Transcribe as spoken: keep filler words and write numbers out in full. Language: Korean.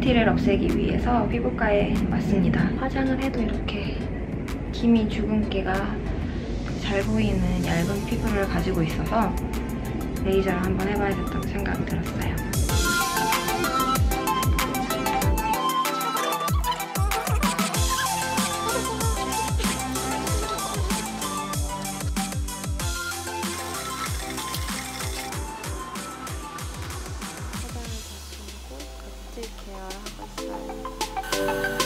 물티를 없애기 위해서 피부과에 왔습니다. 화장을 해도 이렇게 기미 주근깨가 잘 보이는 얇은 피부를 가지고 있어서 레이저를 한번 해봐야겠다고 생각이 들었어요. 화장을 다 지우고 각질 케어를 하고 있어요.